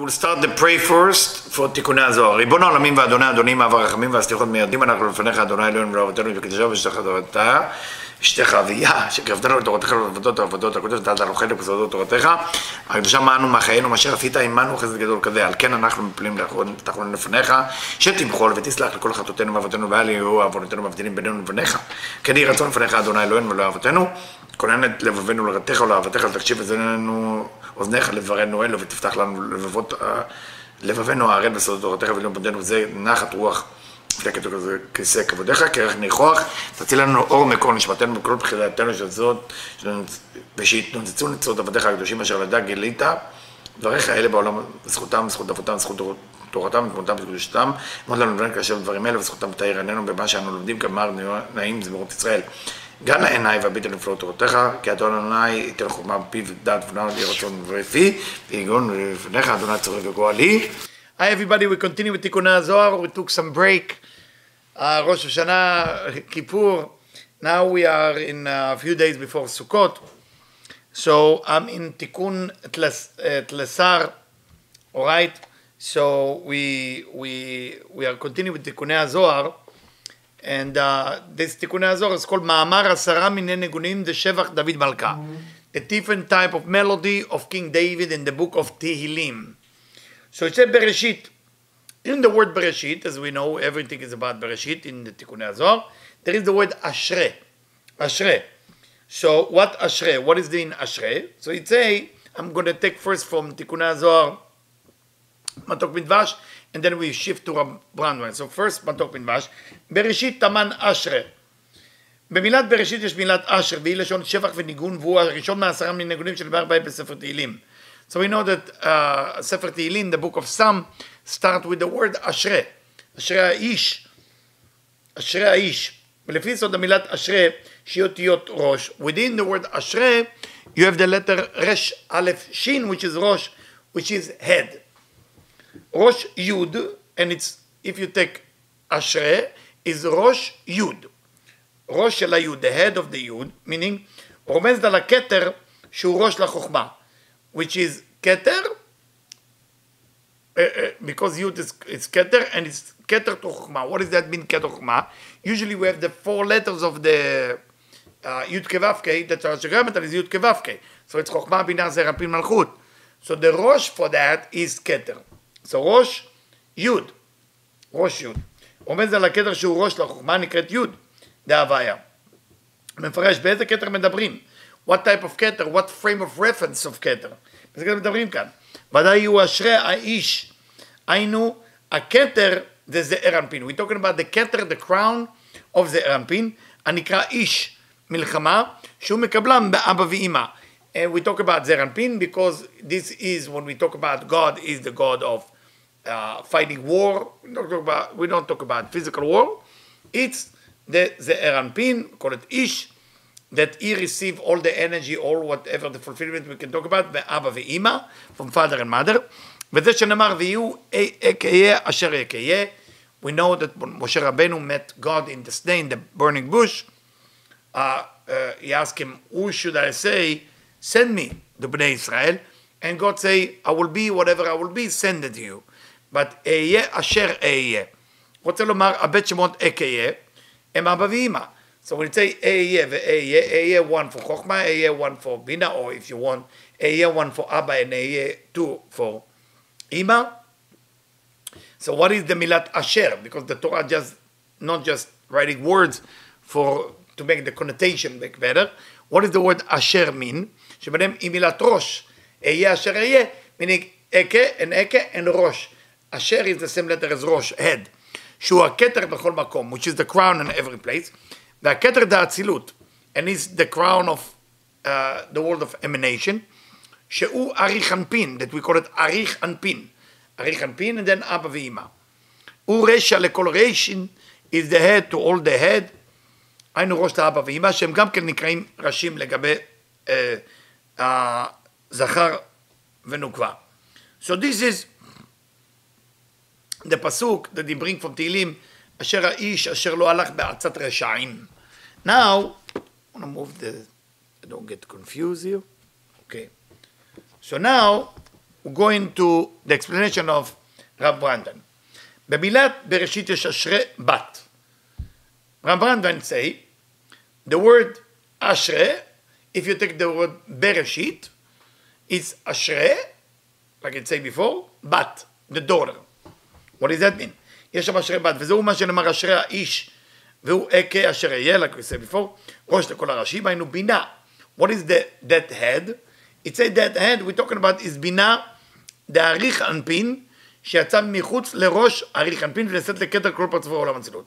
we'll start the pray first for Tikkunei Zohar. ריבון העולמים ואדוני אדונים, אב הרחמים והסליחות מיידים אנחנו לפניך, אדוני אלוהינו ולאבותינו בקדושה ושתך תורתה, אשתך אביה, שקרבתנו לתורתך ולעבודות העבודות הקודש, ודעת הלוחד לפסודות תורתך, הקדושה מענו מחיינו, מאשר עשית עמנו חסד גדול כזה, על כן אנחנו מפלים תחתונים לפניך, שתמחול ותסלח לכל חטאותינו ואבותינו, ואל יהיו עוונותינו מבדילים בינינו לבניך, כן יהי רצון לפניך, אדוני אלוהינו ולאבותינו, כונן את לבבינו לרתך ולאהבתך, ותקשיב אזנינו אוזניך לברנו אלו, ותפתח לנו לבבינו הערל בסודות תורתך ולאום פונדנו, וזה נחת רוח לפני כיסא כבודיך, כרך ניחוח, תציל לנו אור מקור נשמתנו בכל בחילתנו שזאת, ושיתנוצצו נצרות עבדיך הקדושים אשר לדע גילית, דבריך האלה בעולם, זכותם, זכות אבותם, זכות תורתם, ותמותם וקדושתם, מאוד לנו לבן כאשר דברים אלה, וזכותם תאיר עינינו במה שאנו לומדים כמר נעים זמירות ישראל. גן לעיניי והביט על נפלאות תורתך, כי אדוני ייתן חוכמה בפיו ודעת ונאמר לי רצון ובפי, ויגון לפניך אדוני צורך וגואלי. Hi everybody, we continue with Tikkunei Zohar. We took some break. Rosh Hashanah, Kippur. Now we are in a few days before Sukkot. So I'm in Tikkun Tlesar. All right. So we are continuing with Tikkunei Zohar. And this Tikkunei Zohar is called Ma'amar Asara Minei Negunim de Shevach David Malka. The different type of melody of King David in the book of Tehillim. So it said Bereshit. In the word Bereshit, as we know, everything is about Bereshit in the Tikkunei Zohar. There is the word Ashrei. Ashrei. So what Ashrei? What is the in Ashrei? So it say, I'm going to take first from Tikkunei Zohar, Matok Midvash, and then we shift to a brand one. So first Matok Midvash. Bereshit Taman Ashrei. במילת בראשית יש מילת אשר, והיא לשון שבח וניגון, והוא הראשון מעשרה מניגונים שנדבר בהם בספר תהילים. So we know that Sefer Tehillim, the book of Psalm, start with the word Ashrei. Ashrei Aish. Ashrei Aish. ולפי זאת המילת אשרי, שהיא אותיות ראש. Within the word אשרי, you have the letter resh aleph shin, which is ראש, which is head. ראש יוד, and it's, if you take אשרי, is ראש יוד. ראש של היוד, the head of the יוד, meaning, רומז על הכתר שהוא ראש לחוכמה. Which is Keter, because Yud is Keter, and it's Keter to Chokhmah. What does that mean, Keter Chokhmah? Usually we have the four letters of the Yud Kevavke, that are Shagamatal is Yud Kevavke. So it's Chokhmah, Binah, Zerapin, Malchut. So the Rosh for that is Keter. So Rosh, Yud. Rosh Yud. רומז על הכתר שהוא ראש לחוכמה נקראת יוד, דהוויה. מפרש באיזה כתר מדברים? What type of keter? What frame of reference of keter? בזה כתר מדברים כאן. ודאי הוא אשרי האיש. היינו, הכתר זה זעיר אנפין. We're talking about the keter, the crown of זעיר אנפין, הנקרא איש מלחמה, שהוא מקבלם באבא ואמא. And we talk about זעיר אנפין because this is, when we talk about God, is the God of fighting war. We don't talk about physical war. It's the זעיר אנפין, we call it איש, that he receive all the energy, all whatever the fulfillment we can talk about, באבא ואמא, from father and mother. וזה שנאמר, ויהיו אקיה אשר יקיה. We know that when Moshe Rabbeinu met God in the snake, in the burning bush, he asked him, who should I say, send me, the Bnei Israel? And God say, I will be whatever I will be, send it to you. But אהיה אשר אהיה. רוצה לומר, הבית שמות אקיה, הם אבא ואמא. So when you say Ehyeh ve'Ehyeh, Ehyeh one for Chokhmah, Ehyeh one for Bina, or if you want, Ehyeh one for Abba and Ehyeh two for Ima. So what is the Milat Asher? Because the Torah just, not just writing words for, to make the connotation make better. What does the word Asher mean? שבהם היא מילת ראש. Ehyeh Asher Ehyeh, meaning Eke and Rosh. Asher is the same letter as Rosh, head. שהוא הכתר בכל מקום, which is the crown in every place. והכתר דה אצילות, and is the crown of the world of emanation, שהוא אריך אנפין, that we call it אריך אנפין, אריך אנפין, and then אבא ואמא. הוא רשע לכל רשין, is the head to all the head, היינו ראש לאבא ואמא, שהם גם כן נקראים ראשים לגבי זכר ונוקבה. So this is the pasuk that they bring from Tehillim, אשר האיש אשר לא הלך בעצת רשעים. Now, I want to move the, I don't get confused here. Okay. So now, we're going to the explanation of Rav Brandon. במילת בראשית יש אשרי בת. Rav Brandon say, the word אשרי, if you take the word bereshit, it's אשרי, like I said before, בת, the daughter. What does that mean? יש שם אשרי בת, וזהו מה שנאמר אשרי האיש, והוא אכה אשר יהיה, like we said before, ראש לכל הראשי, והיינו בינה. What is that head? It's a that head we're talking about is בינה, דאריך אנפין, שיצא מחוץ לראש אריך אנפין, ונעשית לכתר כל פרצופו עולם הצילות.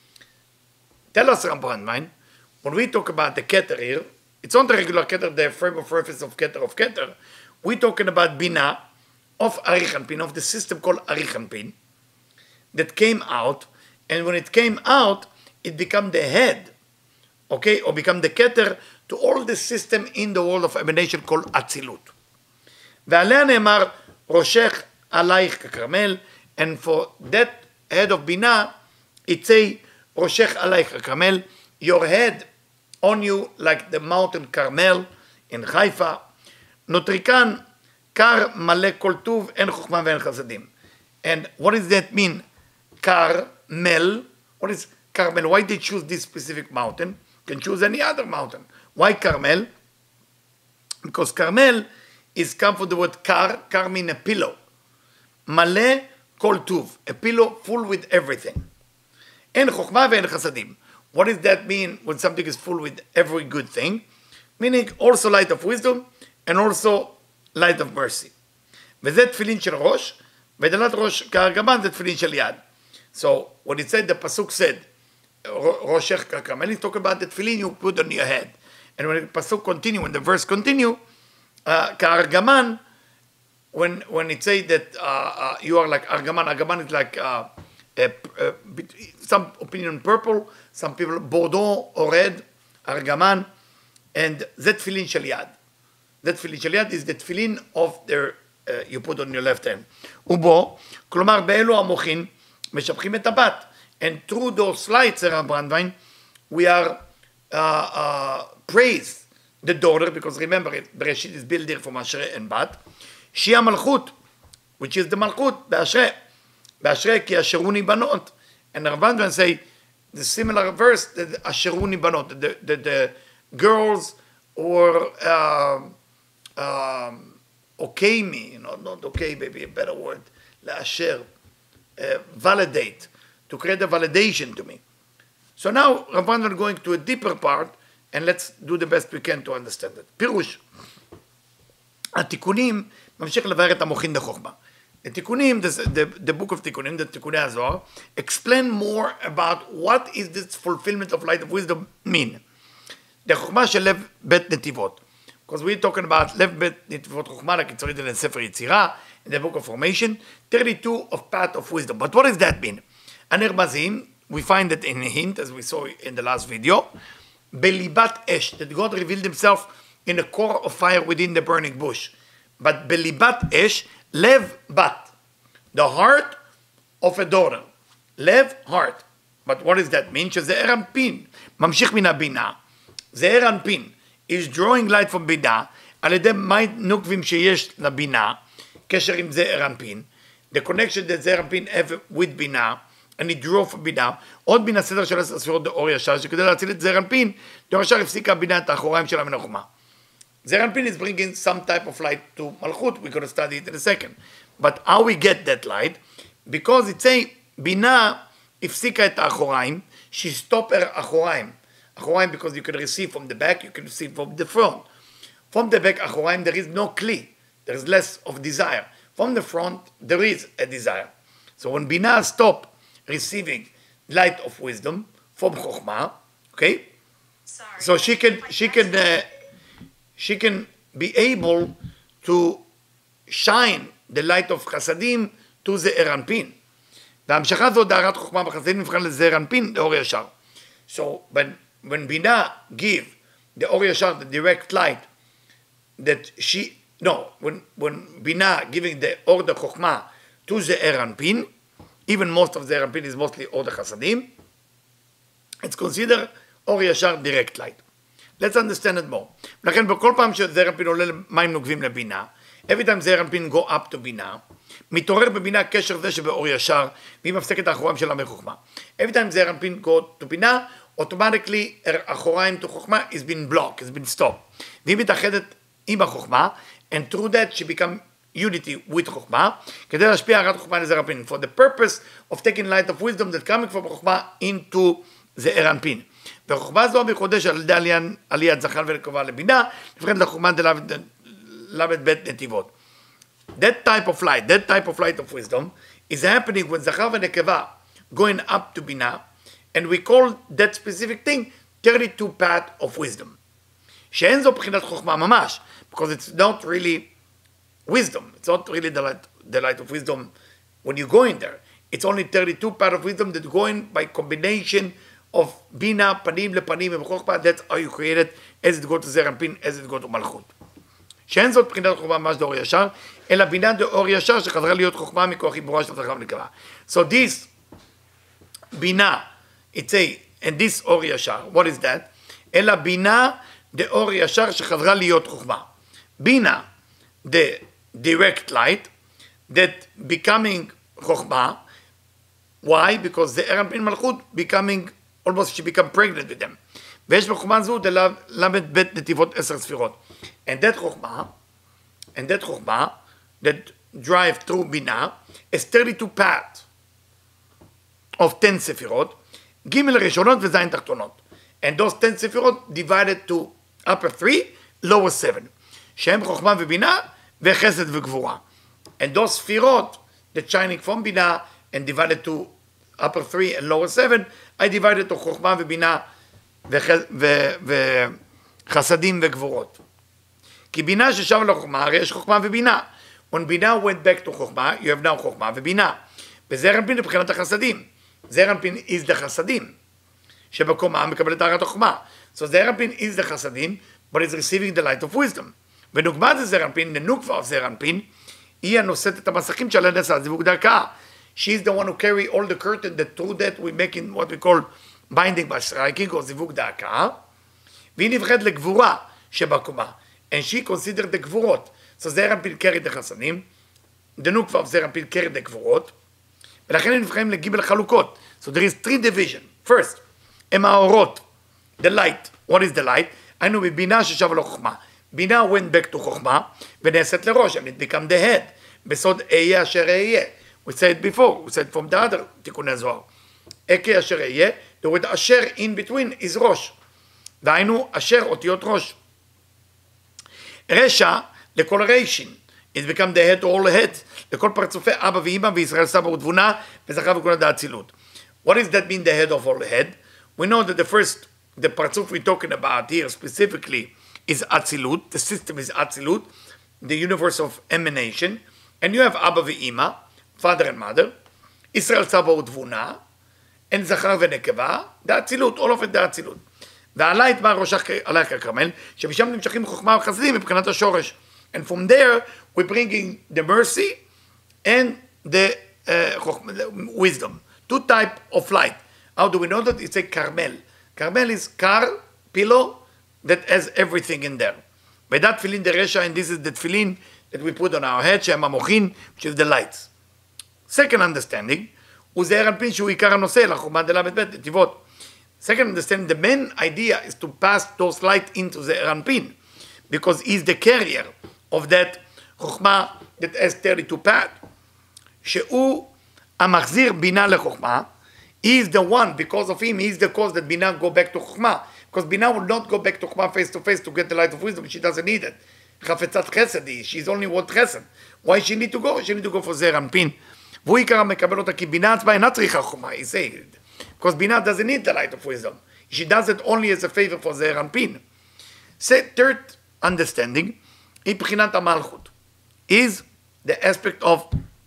Tell us, Rav Brandon, when we talk about the keter here, it's not the regular keter, the frame of reference of keter. We're talking about bina of Arich Anpin, of the system called Arich Anpin, that came out, and when it came out, it became the head, okay, or become the keter to all the system in the world of emanation called Atzilut. ועליה נאמר, ראשך עלייך ככרמל, and for that head of bina, it say, ראשך עלייך ככרמל, your head on you like the mountain Carmel in Haifa. נוטריקן קר מלא כל טוב, אין חוכמה ואין חסדים. And what does that mean? Carmel. What is Carmel? Why did they choose this specific mountain? You can choose any other mountain. Why Carmel? Because Carmel is come from the word kar. Kar means a pillow. מלא כל טוב. A pillow full with everything. אין חוכמה ואין חסדים. What does that mean when something is full with every good thing? Meaning also light of wisdom and also light of mercy. וזה תפילין של ראש, ודלת ראש כארגמן זה תפילין של יד. So when it said, the pasuk said, ראשך ככרמל, it's talking about the tefillin you put on your head. And when the pasuk continue, when the verse continue, כארגמן, when it say that you are like argaman, argaman is like some opinion purple, some people bordeaux or red, argaman, and that tefillin shel yad. That tefillin shel yad is the tefillin of their you put on your left hand. ובו, כלומר באלו המוחין משבחים את הבת. And through those slides, Rav Brandon, we are praise the daughter, because remember, Bereshit is built there from Ashrei and Bat. שהיא המלכות, which is the מלכות, באשרי. באשרי כי אשרוני בנות. And Rav Brandon say, the similar verse, that אשרוני בנות, the girls or okay me, not okay, maybe a better word, לאשר, validate, to create a validation to me. So now, Rav Brandon going to a deeper part, and let's do the best we can to understand it. פירוש, התיקונים ממשיך לבאר את המוחין לחוכמה. התיקונים, the book of Tikkunim, the Tikkunei Zohar, explain more about what is this fulfillment of light of wisdom mean. The חוכמה של לב בית נתיבות. Because we're talking about לב בית נתיבות חוכמה, like it's written in ספר יצירה, in the book of formation, 32 of path of wisdom. But what does that mean? הנרמזים, we find it in a hint, as we saw in the last video, בליבת אש, that God revealed himself in the core of fire within the burning bush. But בליבת אש, לב בת, the heart of a daughter. לב, heart. But what does that mean? שזה אנפין, ממשיך מן הבינה. זה אנפין, is drawing light from בינה, על ידי מים נוקבים שיש לבינה, קשר עם זה אנפין, the connection that זה אנפין have with בינה, and it draw from בינה, עוד מן הסדר של הספירות אור ישר, שכדי להציל את זה אנפין, דור ישר הפסיקה בינה את האחוריים שלה מן החומה. Zeranpin is bringing some type of light to Malchut. We're going to study it in a second. But how we get that light? Because it's a Bina ifsika et achoraim, she stopped her achoraim. Achoraim because you can receive from the back, you can receive from the front. From the back achoraim there is no kli. There is less of desire. From the front there is a desire. So when Bina stopped receiving light of wisdom from Chokhmah, okay? Sorry. So she can be able to shine the light of Chasadim to the Eranpin. והמשכה זו דהרת חוכמה בחסדים נבחן לזה Eranpin, the אור ישר. So when Bina give the אור ישר, the direct light, when Bina giving the אור the חוכמה to the Eranpin, even most of the Eranpin is mostly אור the Chasadim, it's considered אור ישר direct light. Let's understand it more. לכן בכל פעם שזה אנפין עולה למים נוקבים לבינה, every time זעיר אנפין go up to בינה, מתעורר בבינה קשר זה שבאור ישר, והיא מפסקת האחוריים שלה מחוכמה. every time זעיר אנפין go to בינה, automatically אחוריים to חוכמה is been blocked, is been stopped. והיא מתאחדת עם החוכמה, and through that she become unity with חוכמה, כדי להשפיע הרת חוכמה לזעיר אנפין, for the purpose of taking light of wisdom that coming from חוכמה into זעיר אנפין. וחוכמה זו המחודש על ידי עליית זכר ונקבה לבינה, נבחנת לחוכמה דלמד בית נתיבות. That type of light of wisdom is happening when זכר ונקבה going up to בינה, and we call that specific thing 32 path of wisdom. שאין זו בחינת חוכמה ממש, because it's not really wisdom, it's not really the light of wisdom when you go in there. It's only 32 path of wisdom that go in by combination of בינה, פנים לפנים ובחוכמה, that's how you create it, as it go to זעיר אנפין, as it go to מלכות. שאין זאת בחינת חוכמה ממש דאור ישר, אלא בינה דאור ישר שחזרה להיות חוכמה מכוח חיבורה של זכר ונקבה. So this בינה, it's a, and this אור ישר, what is that? אלא בינה דאור ישר שחזרה להיות חוכמה. בינה, the direct light, that becoming חוכמה, why? Because זעיר אנפין מלכות becoming, almost she become pregnant with them. ויש בחוכמה זו למד בית נתיבות 10 ספירות. And that חוכמה, that drive through בינה, is 32 paths of 10 ספירות, ג' ראשונות וז' תחתונות. And those 10 ספירות divided to upper 3, lower 7. שהם חוכמה ובינה וחסד וגבורה. And those ספירות that shining from בינה and divided to upper 3 and lower 7, I divided to חוכמה ובינה וחסדים וגבורות. כי בינה ששבה לחוכמה, הרי יש חוכמה ובינה. When בינה went back to חוכמה, you have now חוכמה ובינה. וזעיר אנפין לבחינת החסדים. זעיר אנפין is the חסדים. שבקומה מקבל את הרת החוכמה. So זעיר אנפין is the חסדים, but is receiving the light of wisdom. ונוגמת זה זעיר אנפין, לנוקבה of זעיר אנפין, היא הנושאת את המסכים של הנדסה, זיווג דרכה. She is the one who carry all the curtain that through that we make in what we call binding by striking, או זיווג דרכה. והיא נבחרת לגבורה שבקומה. And she considered the גבורות. So זעיר אנפין carry the חסדים, the נוקבה of זעיר אנפין carry the גבורות, ולכן הם נבחרים לגיבל חלוקות. So there is 3 division. First, הם האורות, the light. What is the light? היינו בבינה ששבה לחוכמה. בינה went back to חוכמה, ונעשית לראש, and it become the head. בסוד אהיה אשר אהיה. We said before, we said from the other תיקוני זוהר. אכה אשר אהיה, the word אשר in between is ראש. והיינו אשר אותיות ראש. רשע לכל ריישין. It become the head to all heads. לכל פרצופי אבא ואמא וישראל סבא ותבונה וזכר וכל עד האצילות. What does that mean, the head of all head? We know that the partzuf we're talking about here specifically is Atzilut. The system is Atzilut, the universe of emanation. And you have Abba ve'ima, father and mother, Israel Saba u'tvuna, and Zachar ve'nekeva, the Atzilut, all of it the Atzilut. ועלה יתבע ראשך עליך כרמל, שמשם נמשכים חוכמה וחסדים מבחינת השורש. And from there, we're bringing the mercy and the wisdom. 2 types of light. How do we know that? It's a Carmel. Carmel is car, pillow, that has everything in there. By that tefillin the resha, and this is the tefillin that we put on our head, שהם המוחין, which is the lights. Second understanding, הוא זעיר אנפין שהוא עיקר הנושא, לחוכמה דלמד בית נתיבות. Second understanding, the main idea is to pass those light into זעיר אנפין, because he's the carrier of that חוכמה that has 32 path. שהוא המחזיר בינה לחוכמה, he is the one, because of him, he is the cause that Binah go back to Chokhmah. Because Binah will not go back to Chokhmah face to face to get the light of wisdom. She doesn't need it. Chafetzat chesed, she's only what chesed. Why she need to go? She need to go for זעיר אנפין. והוא עיקר מקבל אותה כי בינה עצמה אינה צריכה חוכמה. He said, because Binah doesn't need the light of wisdom. She does it only as a favor for זעיר אנפין. Third understanding, היא בחינת המלכות. Is the aspect of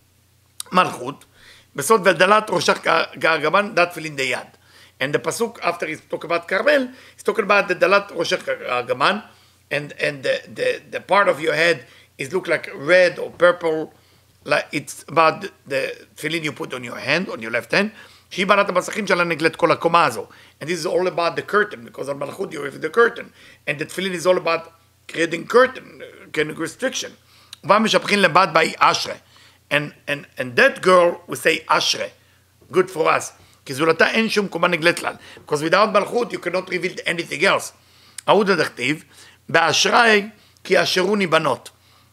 מלכות. בסוד ודלת ראשך כארגמן דת תפילין דיד. And the pasuk after he's talking about Carmel, he's talking about the dalat roshech kaagaman, and the part of your head is look like red or purple, like it's about the tefillin you put on your hand, on your left hand. שהיא בעלת המסכים שלה נגלית כל הקומה הזו. And this is all about the curtain, because on Malchut you have the curtain. And the tefillin is all about creating curtain, creating restriction. ומשבחין לבד באי אשרה. And that girl will say אשרה. Good for us. כי זולתה אין שום קומה נגלית כלל. Because without מלכות you cannot reveal anything else. עוד הדכתיב, באשרי כי אשרוני בנות.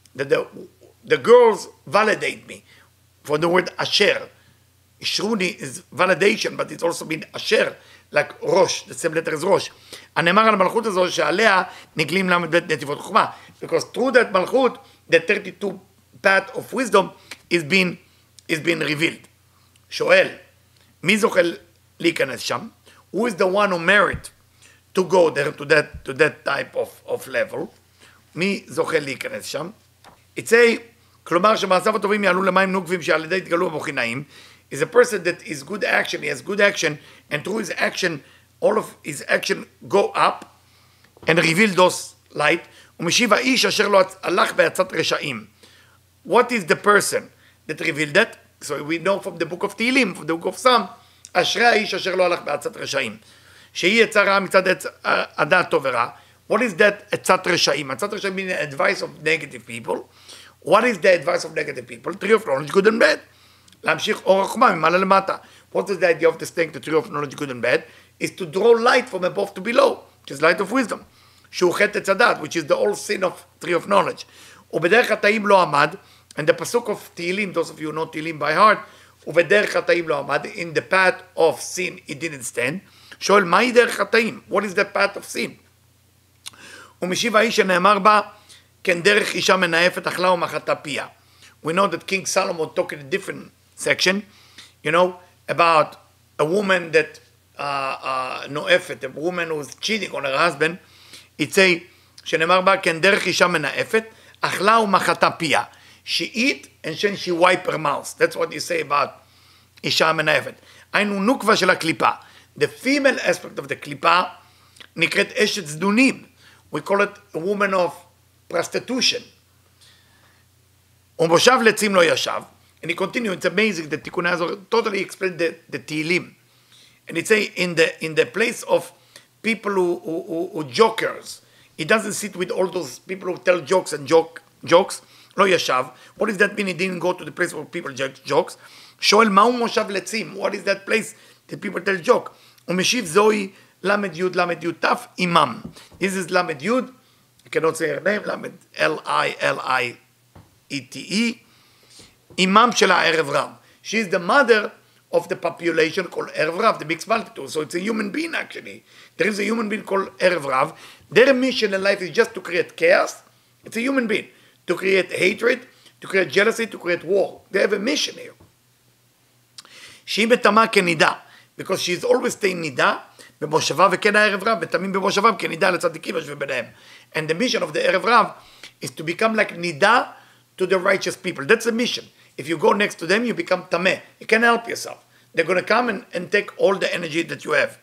The girls validate me. For the word אשר. אשרוני is validation, but it's also mean אשר, like ראש, the same letter as ראש. הנאמר על המלכות הזו שעליה נגלים ל"ב נתיבות חוכמה. Because through that מלכות, the 32 path of wisdom is being revealed. שואל, מי זוכה להיכנס שם? Who is the one who merit to go there to that type of level? מי זוכה להיכנס שם? It's a, כלומר שמעשיו הטובים יעלו למים נוקבים שעל ידי יתגלו המוחינאים, is a person that is good action, he has good action, and through his action, all of his action go up and reveal those light. ומשיב האיש אשר לא הלך בעצת רשעים. What is the person that revealed that? So we know from the book of Tehillim, from the book of Psalm, אשרי האיש אשר לא הלך בעצת רשעים. שהיא עצה רעה מצד הדעת טוב ורע. What is that עצת רשעים? עצת רשעים means advice of negative people. What is the advice of negative people? Tree of knowledge, good and bad. להמשיך אור החוכמה ממעלה למטה. What is the idea of the snake, the tree of knowledge, good and bad? Is to draw light from above to below, which is light of wisdom. שהוא חטא עץ הדת, which is the whole sin of tree of knowledge. ובדרך חטאים לא עמד, and the pasuk of Tehillim, those of you who know Tehillim by heart, ובדרך חטאים לא עמד, in the path of sin it didn't stand. שואל, מהי דרך חטאים? What is the path of sin? ומשיב האיש שנאמר בה, כן דרך אישה מנאפת אכלה ומחתה פיה. We know that King Solomon talked in a different section, about a woman that נואפת, a woman who is cheating on her husband. It say, שנאמר בה, כן דרך אישה מנאפת, אכלה ומחתה פיה. She eat and then she wipe her mouth. That's what you say about אישה מנאפת. היינו נוקבה של הקליפה. The female aspect of the קליפה נקראת אשת זדונים. We call it a woman of prostitution. ומושב לצים לא ישב. And he continued, it's amazing that Tikkunei Zohar totally explained the Tehillim. And it say, in the place of people who jokers, he doesn't sit with all those people who tell jokes and jokes. לא ישב. What does that mean? He didn't go to the place where people jokes. שואל, מהו מושב לצים? What is that place that people tell joke? ומשיב זוהי למד יוד למד יוד תף אימם. This is למד יוד, I cannot say her name, למד L-I-L-I-E-T-E, אימם של הערב רב. She is the mother of the population called ערב רב, the mixed multitude. So it's a human being actually. There is a human being called ערב רב. Their mission in life is just to create chaos. It's a human being. To create hatred, to create jealousy, to create war. They have a mission here. שהיא בתמה כנידה, because she is always staying נידה, במושבה וכן הערב רב, בתמים במושבם כנידה לצדיקים יושבים ביניהם. And the mission of the ערב רב is to become like נידה to the righteous people. That's the mission. If you go next to them, you become tameh. You can't help yourself. They're going to come and take all the energy that you have.